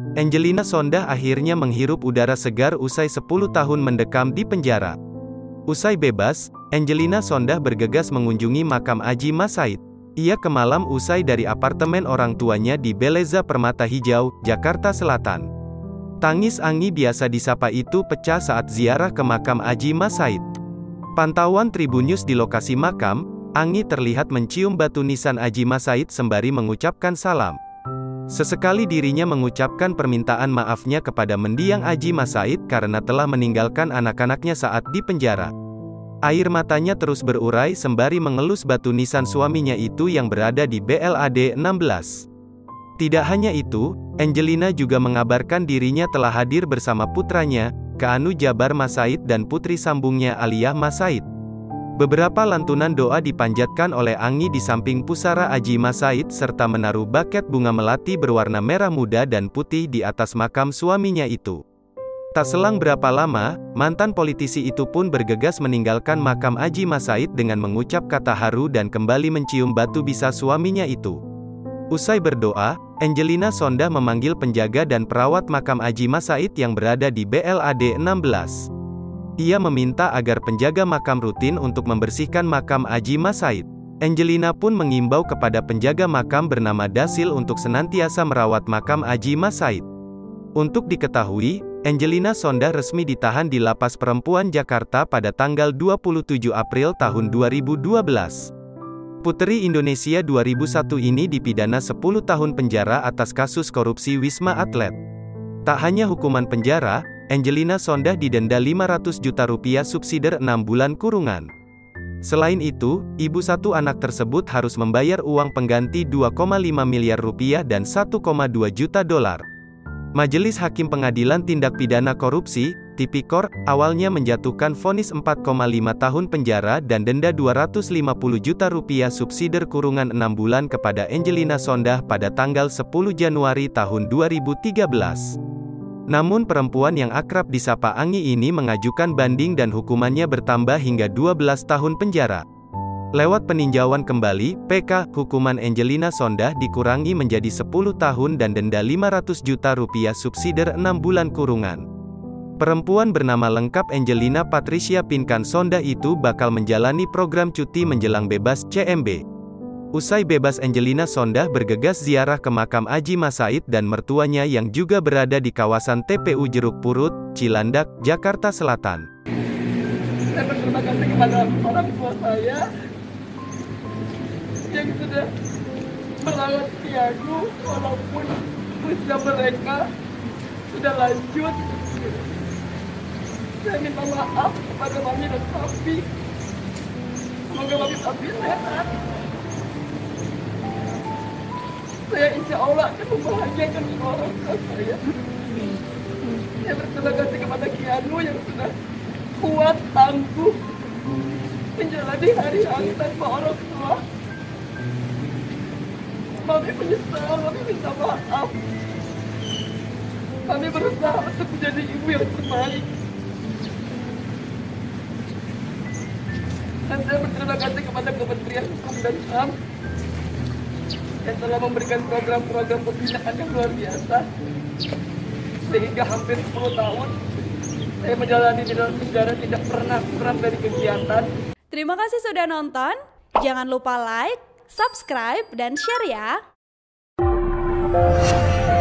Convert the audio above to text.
Angelina Sondah akhirnya menghirup udara segar usai 10 tahun mendekam di penjara. Usai bebas, Angelina Sondah bergegas mengunjungi makam Adjie Mas Said. Ia ke malam usai dari apartemen orang tuanya di Beleza Permata Hijau, Jakarta Selatan. Tangis Anggi biasa disapa itu pecah saat ziarah ke makam Adjie Mas Said. Pantauan Tribunnews di lokasi makam, Anggi terlihat mencium batu nisan Adjie Mas Said sembari mengucapkan salam. Sesekali dirinya mengucapkan permintaan maafnya kepada mendiang Adjie Mas Said karena telah meninggalkan anak-anaknya saat di penjara. Air matanya terus berurai sembari mengelus batu nisan suaminya itu yang berada di BLAD 16. Tidak hanya itu, Angelina juga mengabarkan dirinya telah hadir bersama putranya, Kaanu Jabar Mas Said dan putri sambungnya Aliyah Mas Said. Beberapa lantunan doa dipanjatkan oleh Anggi di samping pusara Adjie Mas Said serta menaruh buket bunga melati berwarna merah muda dan putih di atas makam suaminya itu. Tak selang berapa lama, mantan politisi itu pun bergegas meninggalkan makam Adjie Mas Said dengan mengucap kata haru dan kembali mencium batu bisa suaminya itu. Usai berdoa, Angelina Sondah memanggil penjaga dan perawat makam Adjie Mas Said yang berada di BLAD 16. Ia meminta agar penjaga makam rutin untuk membersihkan makam Adjie Mas Said. Angelina pun mengimbau kepada penjaga makam bernama Dasil untuk senantiasa merawat makam Adjie Mas Said. Untuk diketahui, Angelina Sondah resmi ditahan di Lapas Perempuan Jakarta pada tanggal 27 April tahun 2012. Puteri Indonesia 2001 ini dipidana 10 tahun penjara atas kasus korupsi Wisma Atlet. Tak hanya hukuman penjara, Angelina Sondah didenda 500 juta rupiah subsidi 6 bulan kurungan. Selain itu, ibu satu anak tersebut harus membayar uang pengganti 2,5 miliar rupiah dan 1,2 juta dolar. Majelis Hakim Pengadilan Tindak Pidana Korupsi, Tipikor, awalnya menjatuhkan vonis 4,5 tahun penjara dan denda 250 juta rupiah subsidi kurungan 6 bulan kepada Angelina Sondah pada tanggal 10 Januari tahun 2013. Namun perempuan yang akrab disapa Anggi ini mengajukan banding dan hukumannya bertambah hingga 12 tahun penjara. Lewat peninjauan kembali, PK, hukuman Angelina Sondah dikurangi menjadi 10 tahun dan denda 500 juta rupiah subsidi 6 bulan kurungan. Perempuan bernama lengkap Angelina Patricia Pinkan Sondah itu bakal menjalani program cuti menjelang bebas CMB. Usai bebas Angelina Sondah bergegas ziarah ke makam Adjie Mas Said dan mertuanya yang juga berada di kawasan TPU Jeruk Purut, Cilandak, Jakarta Selatan. Saya berterima kasih kepada orang tua saya yang sudah merawat Tiago walaupun usia mereka sudah lanjut. Saya minta maaf kepada mami dan papi. Semoga mami papi sehat. Saya insya Allah akan membahagiakan orang tua saya. Saya berterima kasih kepada Kianu yang sudah kuat, tangguh, menjalani hari-hari tanpa orang tua. Kami menyesal, kami minta maaf. Kami berusaha untuk menjadi ibu yang terbaik. Dan saya berterima kasih kepada Kementerian Hukum dan HAM yang telah memberikan program-program pembinaan yang luar biasa. Sehingga hampir 10 tahun saya menjalani di dalam penjara tidak pernah kurang dari kegiatan. Terima kasih sudah nonton. Jangan lupa like, subscribe, dan share ya.